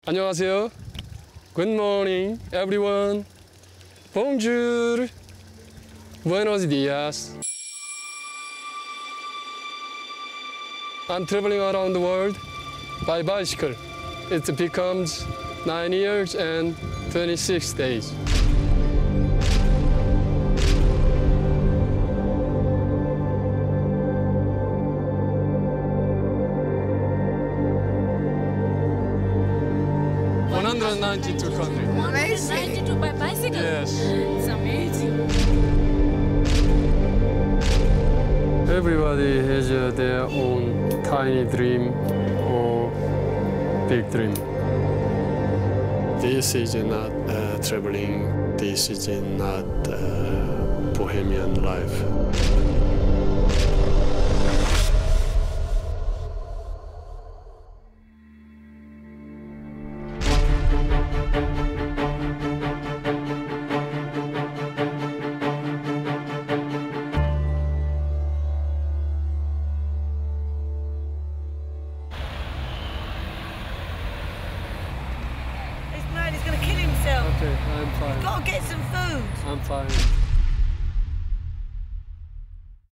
안녕하세요. Good morning, everyone. Bonjour. Buenos dias. I'm traveling around the world by bicycle. It becomes 9 years and 26 days. $192 countries. Amazing. 92 by bicycle? Yes. It's amazing. Everybody has their own tiny dream or big dream. This is not traveling. This is not bohemian life. He's mad, he's going to kill himself. Okay, I'm fine. Got to get some food. I'm fine.